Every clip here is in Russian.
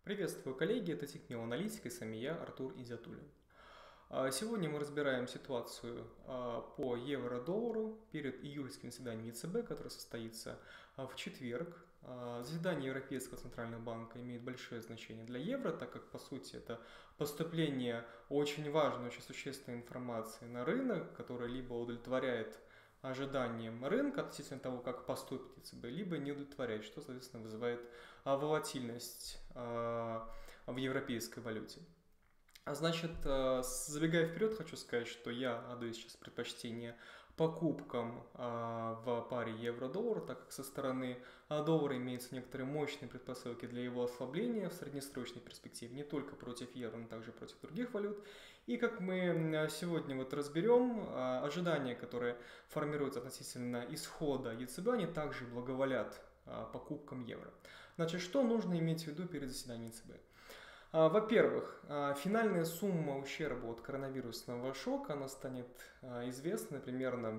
Приветствую, коллеги, это Технеоаналитика и с вами я, Артур Изятуллин. Сегодня мы разбираем ситуацию по евро-доллару перед июльским заседанием ЕЦБ, которое состоится в четверг. Заседание Европейского центрального банка имеет большое значение для евро, так как, по сути, это поступление очень важной, очень существенной информации на рынок, которая либо удовлетворяет ожиданиям рынка относительно того, как поступит ЕЦБ, либо не удовлетворяет, что, соответственно, вызывает волатильность в европейской валюте. Значит, забегая вперед, хочу сказать, что я отдаю сейчас предпочтение покупкам в паре евро-доллар, так как со стороны доллара имеются некоторые мощные предпосылки для его ослабления в среднесрочной перспективе, не только против евро, но также против других валют. И как мы сегодня вот разберем, ожидания, которые формируются относительно исхода ЕЦБ, они также благоволят покупкам евро. Значит, что нужно иметь в виду перед заседанием ЕЦБ? Во-первых, финальная сумма ущерба от коронавирусного шока, она станет известна примерно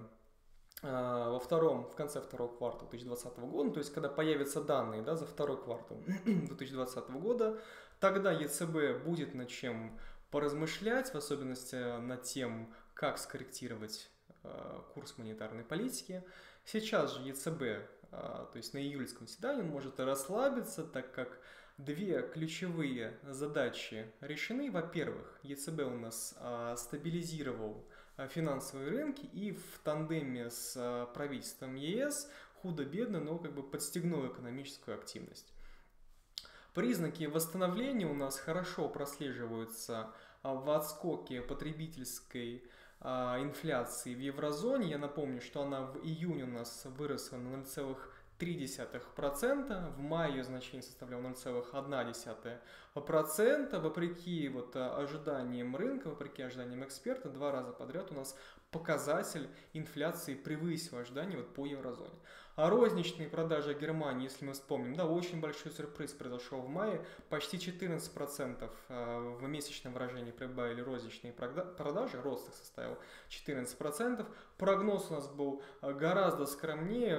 в конце второго квартала 2020 года, то есть когда появятся данные за второй квартал 2020 года, тогда ЕЦБ будет над чем поразмышлять, в особенности над тем, как скорректировать курс монетарной политики. Сейчас же ЕЦБ, то есть на июльском заседании, он может расслабиться, так как две ключевые задачи решены. Во-первых, ЕЦБ у нас стабилизировал финансовые рынки и в тандеме с правительством ЕС худо-бедно, но подстегнул экономическую активность. Признаки восстановления у нас хорошо прослеживаются в отскоке потребительской инфляции в еврозоне. Я напомню, что она в июне у нас выросла на 0,3%, в мае ее значение составляло 0,1%. Вопреки ожиданиям рынка, вопреки ожиданиям эксперта, 2 раза подряд у нас показатель инфляции превысил ожидания по еврозоне. А розничные продажи Германии, если мы вспомним, очень большой сюрприз произошел в мае, почти 14% в месячном выражении прибавили розничные продажи, рост их составил 14%. Прогноз у нас был гораздо скромнее,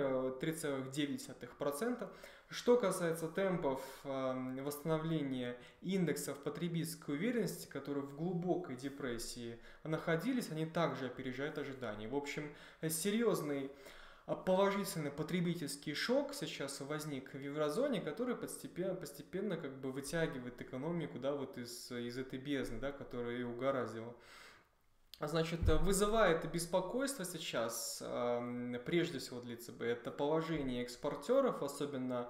3,9%. Что касается темпов восстановления индексов потребительской уверенности, которые в глубокой депрессии находились, они также опережают ожидания. В общем, серьезный положительный потребительский шок сейчас возник в еврозоне, который постепенно вытягивает экономику из этой бездны, которая ее угораздила. Значит, вызывает беспокойство сейчас, прежде всего для ЕЦБ, это положение экспортеров, особенно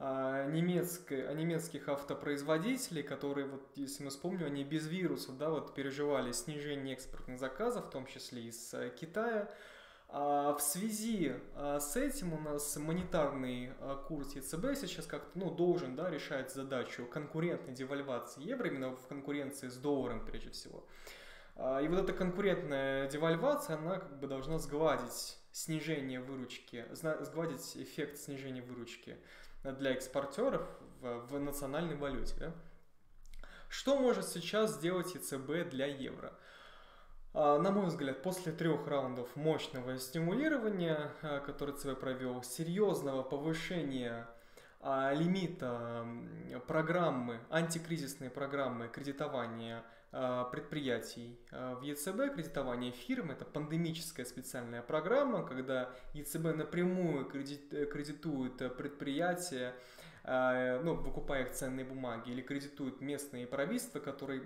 немецких автопроизводителей, которые, если мы вспомним, они без вирусов переживали снижение экспортных заказов, в том числе из Китая. В связи с этим у нас монетарный курс ЕЦБ сейчас должен решать задачу конкурентной девальвации евро, именно в конкуренции с долларом прежде всего. И эта конкурентная девальвация, она должна сгладить снижение выручки, сгладить эффект снижения выручки для экспортеров в национальной валюте. Да? Что может сейчас сделать ЕЦБ для евро? На мой взгляд, после 3 раундов мощного стимулирования, который ЦБ провел, серьезного повышения лимита программы, антикризисной программы кредитования предприятий в ЕЦБ, кредитование фирм, это пандемическая специальная программа, когда ЕЦБ напрямую кредитует предприятия, выкупая их ценные бумаги, или кредитует местные правительства, которые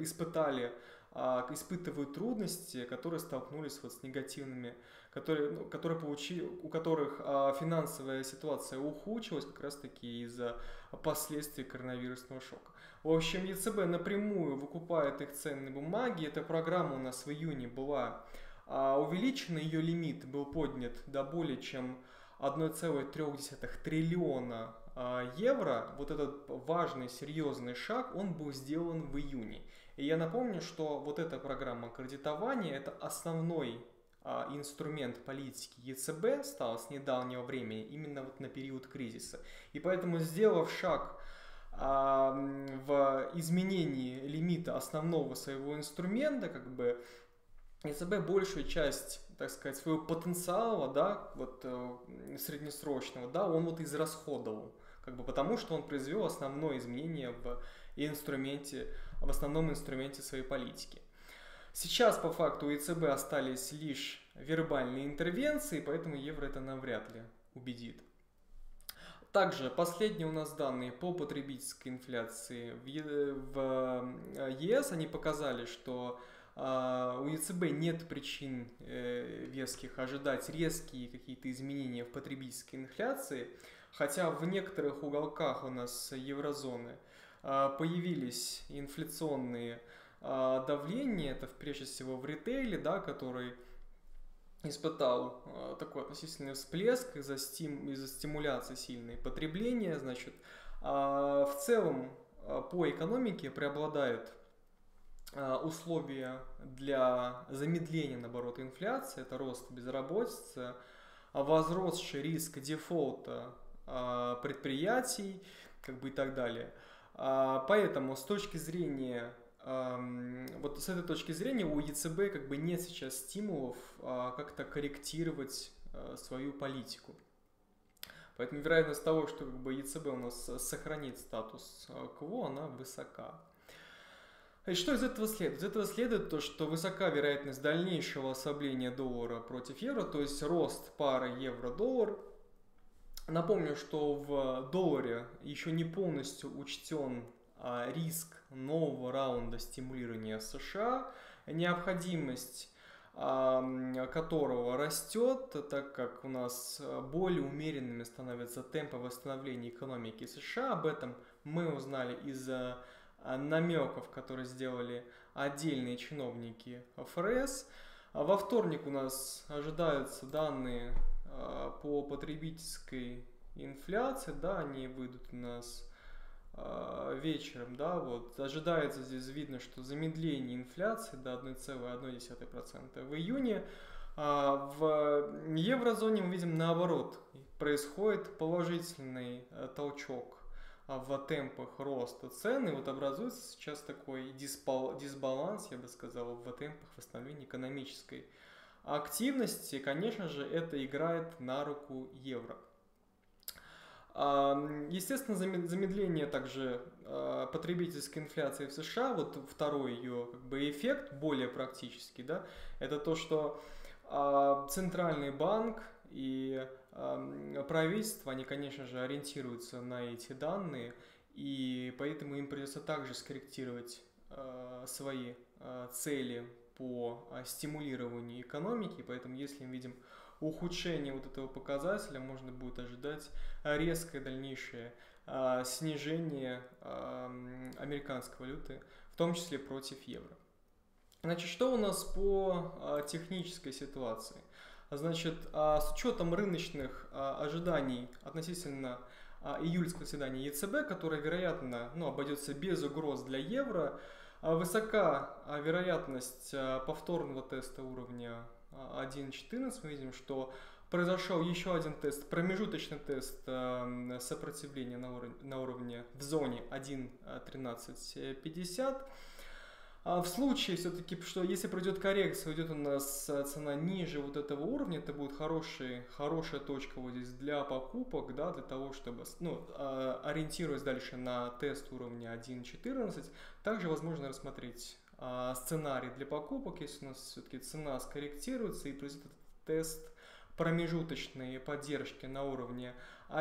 испытывают трудности, которые столкнулись с негативными, у которых финансовая ситуация ухудшилась как раз таки из-за последствий коронавирусного шока. В общем, ЕЦБ напрямую выкупает их ценные бумаги. Эта программа у нас в июне была увеличена, ее лимит был поднят до более чем 1,3 триллиона евро. Этот важный, серьезный шаг, он был сделан в июне. И я напомню, что эта программа кредитования, это основной инструмент политики ЕЦБ стал с недавнего времени, именно на период кризиса. И поэтому, сделав шаг в изменении лимита основного своего инструмента, ЕЦБ большую часть, так сказать, своего потенциала, среднесрочного, он израсходовал. как бы потому, что он произвел основное изменение в основном инструменте своей политики. Сейчас по факту у ЕЦБ остались лишь вербальные интервенции, поэтому евро это навряд ли убедит. Также последние у нас данные по потребительской инфляции в ЕС, они показали, что у ЕЦБ нет причин веских ожидать резкие какие-то изменения в потребительской инфляции, хотя в некоторых уголках у нас еврозоны появились инфляционные давления, это прежде всего в ритейле, да, который испытал такой относительный всплеск из-за стимуляции сильной потребления. Значит, в целом по экономике преобладают условия для замедления, наоборот, инфляции, это рост безработицы, возросший риск дефолта предприятий, как бы и так далее. Поэтому с точки зрения вот с этой точки зрения у ЕЦБ как бы нет сейчас стимулов как-то корректировать свою политику. Поэтому вероятность того, что как бы ЕЦБ у нас сохранит статус КВО, она высока. И что из этого следует? Из этого следует то, что высока вероятность дальнейшего ослабления доллара против евро, то есть рост пары евро-доллар. Напомню, что в долларе еще не полностью учтен риск нового раунда стимулирования США, необходимость которого растет, так как у нас более умеренными становятся темпы восстановления экономики США. Об этом мы узнали из намеков, которые сделали отдельные чиновники ФРС. Во вторник у нас ожидаются данные по потребительской инфляции, да, они выйдут у нас вечером, да, вот ожидается, здесь видно, что замедление инфляции до 1,1% в июне. В еврозоне мы видим наоборот, происходит положительный толчок в темпах роста цен, и вот образуется сейчас такой дисбаланс, я бы сказал, в темпах восстановления экономической активности. Конечно же, это играет на руку евро. Естественно, замедление также потребительской инфляции в США, вот второй ее как бы эффект, более практический, да, это то, что Центральный банк и правительство, они, конечно же, ориентируются на эти данные, и поэтому им придется также скорректировать свои цели по стимулированию экономики, поэтому если мы видим ухудшение вот этого показателя, можно будет ожидать резкое дальнейшее снижение американской валюты, в том числе против евро. Значит, что у нас по технической ситуации? Значит, с учетом рыночных ожиданий относительно июльского заседания ЕЦБ, которое, вероятно, обойдется без угроз для евро, высока вероятность повторного теста уровня 1.14. Мы видим, что произошел еще один тест, промежуточный тест сопротивления на уровне в зоне 1.1350. В случае все-таки, что если пройдет коррекция, уйдет у нас цена ниже вот этого уровня, это будет хорошая точка вот здесь для покупок, да, для того, чтобы, ориентируясь дальше на тест уровня 1.14, также возможно рассмотреть сценарий для покупок, если у нас все-таки цена скорректируется и произойдет тест промежуточной поддержки на уровне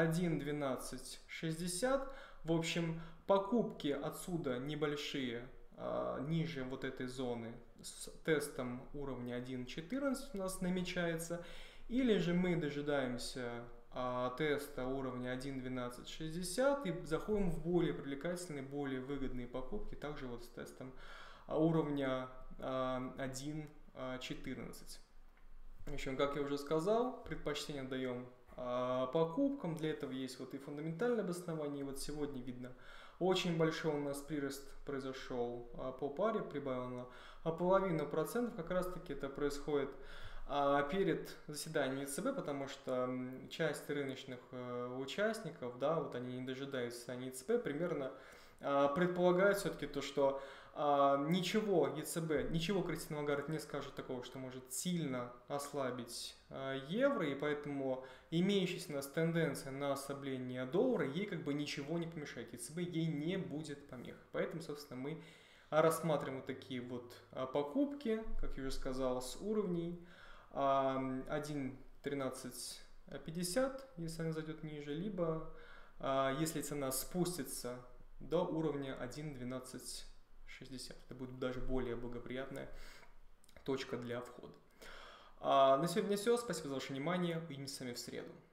1.1260. В общем, покупки отсюда небольшие, ниже вот этой зоны с тестом уровня 1.14 у нас намечается, или же мы дожидаемся теста уровня 1.1260 и заходим в более привлекательные, более выгодные покупки, также вот с тестом уровня 1.14. В общем, как я уже сказал, предпочтение даем покупкам, для этого есть вот и фундаментальное обоснование, и вот сегодня видно, очень большой у нас прирост произошел по паре, прибавлено 0,5%, как раз таки это происходит перед заседанием ЕЦБ, потому что часть рыночных участников, да, вот они не дожидаются ЕЦБ, примерно предполагают все-таки то, что ничего ЕЦБ, ничего Кристин Лагард не скажет такого, что может сильно ослабить евро, и поэтому имеющаяся у нас тенденция на ослабление доллара, ей как бы ничего не помешает. ЕЦБ ей не будет помех. Поэтому, собственно, мы рассматриваем вот такие вот покупки, как я уже сказал, с уровней 1.1350, если она зайдет ниже, либо если цена спустится до уровня 1.1260. Это будет даже более благоприятная точка для входа. На сегодня все. Спасибо за ваше внимание. Увидимся с вами в среду.